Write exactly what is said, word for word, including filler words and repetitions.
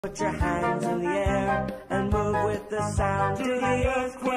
Put your hands in the air and move with the sound to the earthquake.